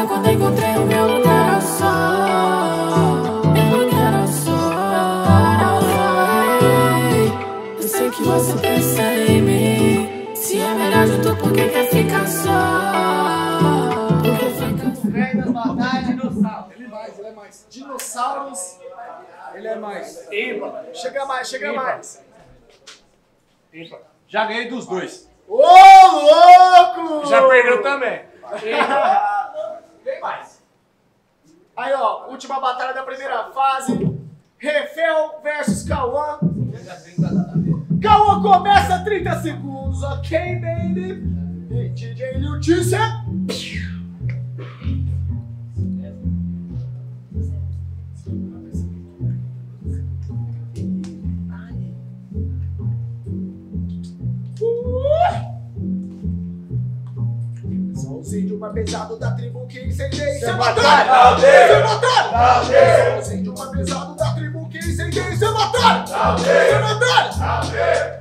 quando encontrei o meu lugar ao sol. Meu lugar ao sol. Eu sei que você pensa em mim. Se é melhor junto, por que quer ficar só? Porque fica Velho das batalhas, dinossauro. Ele é mais. Dinossauros, ele é mais. Ímpar. Chega mais, chega Ímpar. mais. Ímpar. Já ganhei dos dois. Ô, louco! Já perdeu também. Tem mais. Aí, ó, última batalha da primeira fase. Refel versus Cauã. Cauã começa 30 segundos, ok, baby? E DJ Letícia. São os índios mais pesados da tribo que incendeia. Seu batalha! Seu batalha! São os índios mais pesados da tribo que incendeia. Seu batalha! Seu batalha!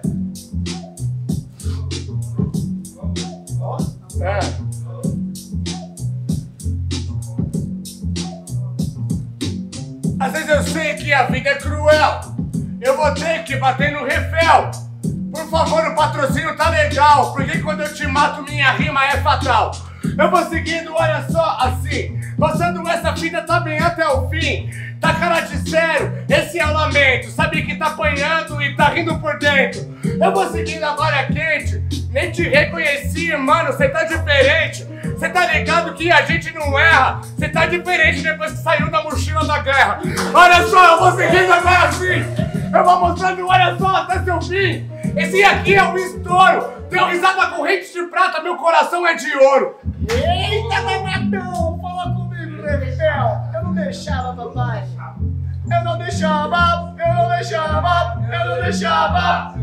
Às vezes eu sei que a vida é cruel. Eu vou ter que bater no refel. Por favor, o patrocínio tá legal, porque quando eu te mato minha rima é fatal. Eu vou seguindo, olha só, assim, passando essa fita tá bem até o fim. Tá cara de sério, esse é o lamento. Sabe que tá apanhando e tá rindo por dentro. Eu vou seguindo agora quente, nem te reconheci, mano, cê tá diferente. Cê tá ligado que a gente não erra. Cê tá diferente depois que saiu da mochila da guerra. Olha só, eu vou seguindo agora assim. Eu vou mostrando, olha só, até seu fim. Esse aqui é o estouro. Deu risada corrente de prata, meu coração é de ouro. Eita, mamadão! Fala comigo, Refel! Eu não deixava, papai! Eu não deixava! Eu não deixava! Eu não deixava!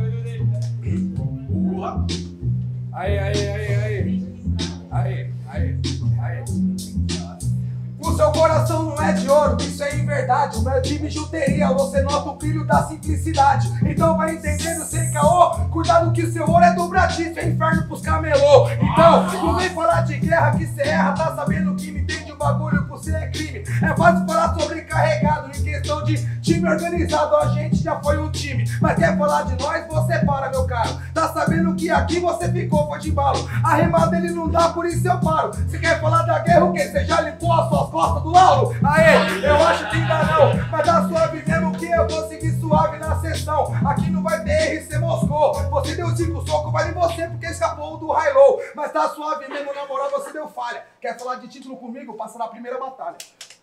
Aí. O seu coração não é de ouro, isso é em verdade. Não é de bijuteria, você nota o brilho da simplicidade. Então vai entendendo sem caô, cuidado que o seu ouro é dobradiço, é inferno pros camelô. Então, não vem falar de guerra que cê erra, tá sabendo que me entende o bagulho por você é crime. É fácil falar sobrecarregado, em questão de time organizado, a gente já foi um time. Mas quer falar de nós, você para, meu caro. Tá sabendo que aqui você ficou, foi de embalo. A rima dele não dá, por isso eu paro. Você quer falar da guerra, o quê? Você já limpou as suas costas do Lauro? Aê, eu acho que ainda não. Mas tá suave mesmo que eu vou seguir suave na sessão. Aqui não vai ter RC Moscou. Você deu 5 socos, vale você porque escapou do high-low. Mas tá suave mesmo, na moral, você deu falha. Quer falar de título comigo? Passa na primeira batalha.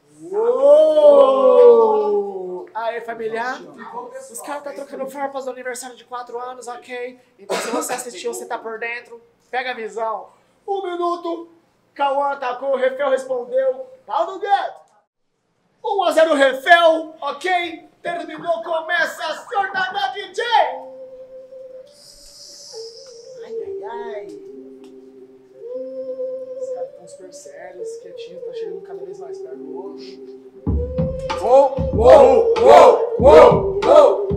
Uou! Aê, familiar. Os caras tá trocando farpas do aniversário de 4 anos, ok? Então se você assistiu, você tá por dentro. Pega a visão. 1 minuto. Cauã atacou, o Refel respondeu. Pau no gato. 1-0 Refel, ok? Terminou, começa a sorte da DJ. Ai. Os caras estão super sérios, quietinho, tá chegando cada vez mais perto do outro. Uou!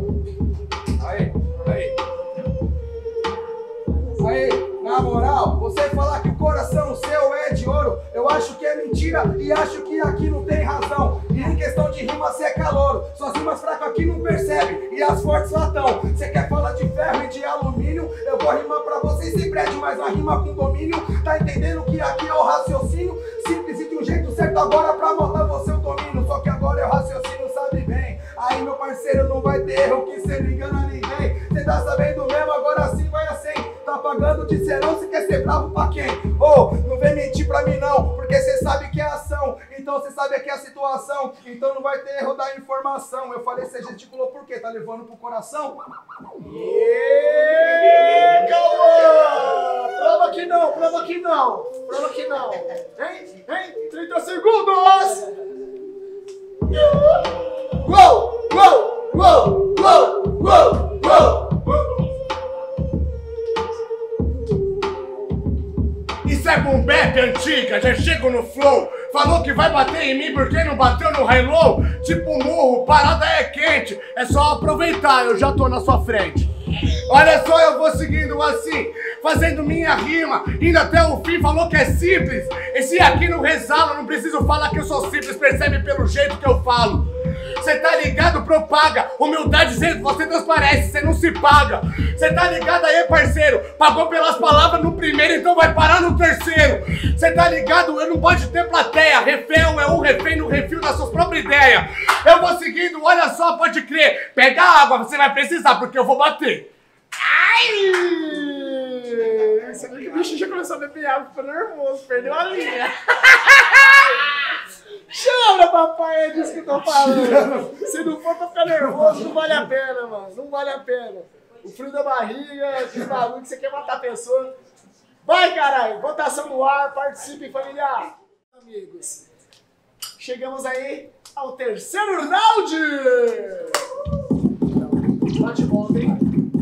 Aí, na moral, você falar que o coração seu é de ouro, eu acho que é mentira e acho que aqui não tem razão. E em questão de rima, você é calouro, suas rimas fracas aqui não percebe e as fortes lá tão. Você quer falar de ferro e de alumínio, eu vou rimar pra vocês sem prédio, mas uma rima com domínio. Tá entendendo que aqui é o raciocínio, simples e de um jeito certo agora pra botar você o domínio. Só que agora é o raciocínio, sabe bem. Aí meu parceiro não vai ter erro que cê não engana ninguém. Cê tá sabendo mesmo, agora sim vai assim. Tá pagando de serão, cê quer ser bravo pra quem? Não vem mentir pra mim não, porque cê sabe que é ação. Então cê sabe que é a situação, então não vai ter erro da informação. Eu falei, cê gesticulou por quê? Tá levando pro coração? Cauã! Prova que não. Hein? 30 segundos! Uou! Isso é boom bap antiga, já chego no flow. Falou que vai bater em mim porque não bateu no high-low. Tipo murro, parada é quente. É só aproveitar, eu já tô na sua frente. Olha só, eu vou seguindo assim. fazendo minha rima, indo até o fim, falou que é simples. Esse aqui não resala, não preciso falar que eu sou simples, percebe pelo jeito que eu falo. Cê tá ligado, propaga. Humildade, você transparece, cê não se paga. Cê tá ligado aí, parceiro? Pagou pelas palavras no primeiro, então vai parar no terceiro. Cê tá ligado? Eu não pode ter plateia. Refém é um refém no refil das suas próprias ideias. Eu vou seguindo, olha só, pode crer. Pega água, você vai precisar, porque eu vou bater. Ai! Você viu que o bicho já começou a beber água, ficou nervoso, perdeu a linha. Chama, papai, é disso que eu tô falando. Se não for pra ficar nervoso, não vale a pena, mano. Não vale a pena. O frio da barriga, aquele bagulho que você quer matar a pessoa. Vai, caralho. Votação no ar, participem, familiar. Amigos, chegamos aí ao terceiro round. Bate e volta, hein?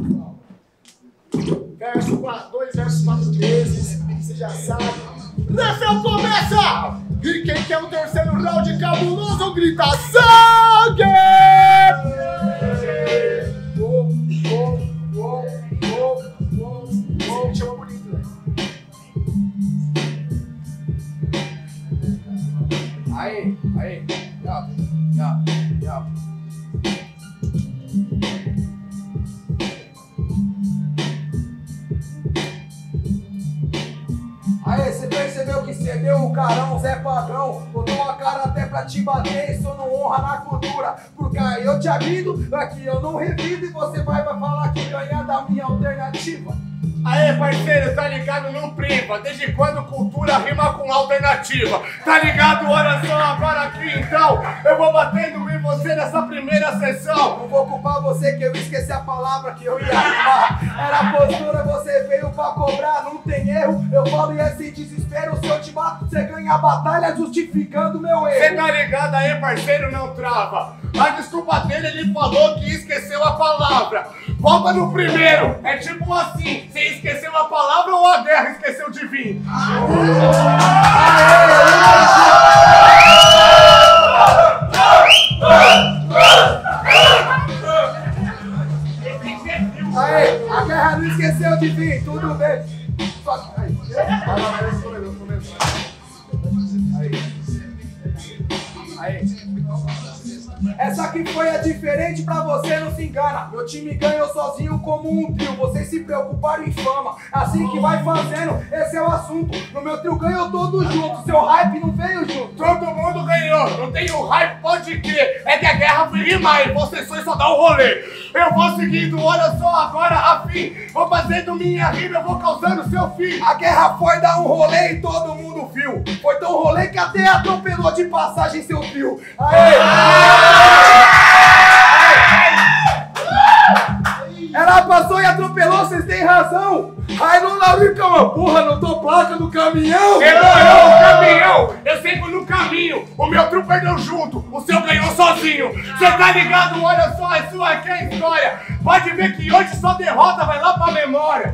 Verso 4, 2 versos 4 vezes. Você já sabe. Refel começa! E quem quer o terceiro round cabuloso grita sangue! Chama bonito, velho. Aí. Já. Aê, você percebeu que cê deu o carão, Zé Padrão? Botou a cara até pra te bater, isso não honra na cultura. Porque aí eu te avido, aqui eu não revido e você vai falar que ganha da minha alternativa. Aê, parceiro, tá ligado? Não priva. Desde quando cultura rima com alternativa? Tá ligado? Olha só, agora aqui então eu vou batendo em você nessa primeira sessão. Não vou culpar você que eu esqueci a palavra que eu ia rimar. Era a postura, você veio pra cobrar, não tem erro. Eu falo e é sem desespero, se eu te mato, você ganha a batalha justificando meu erro. Cê tá ligado aí, parceiro? Não trava. A desculpa dele, ele falou que esqueceu a palavra. Volta no primeiro. É tipo assim, você esqueceu a palavra ou a guerra esqueceu de vir? Aê, a guerra não esqueceu de vir, tudo bem. Essa aqui foi a diferente, pra você não se engana. Meu time ganhou sozinho como um trio. Vocês se preocuparam em fama, assim que vai fazendo, esse é o assunto. No meu trio ganhou todo junto, seu hype não veio junto. Todo mundo ganhou, não tem o hype, pode crer. É que a guerra foi rimar e você só dá um rolê. Eu vou seguindo, olha só, agora afim. Vou fazendo minha rima, eu vou causando seu fim. A guerra foi dar um rolê e todo mundo viu. Foi tão rolê que até atropelou de passagem seu trio. Aê! Ela passou e atropelou, vocês têm razão. Ai, não Laurica, uma porra, não tô placa do caminhão. Errou o caminhão, eu sempre no caminho. O meu trio perdeu junto, o seu ganhou sozinho. Cê tá ligado? Olha só, isso aqui é história. Pode ver que hoje só derrota vai lá pra memória.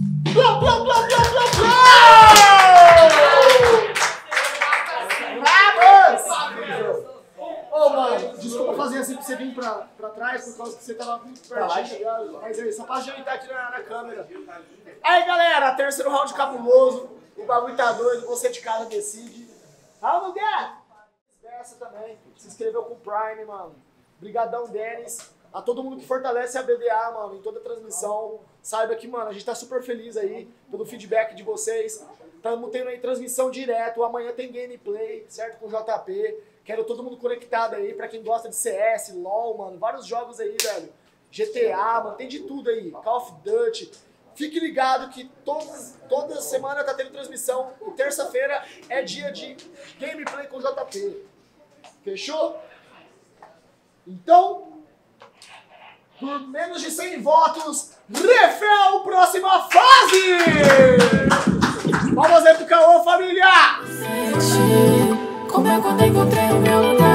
Ô, mano, desculpa fazer assim pra você vir pra trás, por causa que você tava muito pertinho, ligado? Mas é isso, só pra ajeitar aqui na câmera. Aí, galera, terceiro round cabuloso. O bagulho tá doido, você de casa decide. Ah, lugar! Dessa também, se inscreveu com o Prime, mano. Brigadão, Denis. A todo mundo que fortalece a BDA, mano, em toda a transmissão. Saiba que, mano, a gente tá super feliz aí pelo feedback de vocês. Estamos tendo aí transmissão direto. Amanhã tem gameplay, certo? Com o JP. Quero todo mundo conectado aí, pra quem gosta de CS, LOL, mano. Vários jogos aí, velho. GTA, mano, tem de tudo aí. Call of Duty. Fique ligado que toda semana tá tendo transmissão. E terça-feira é dia de gameplay com o JP. Fechou? Então, por menos de 100 votos, Refel, próxima fase! Vamos aí pro caô, família! Sente como é quando encontrei o meu lugar.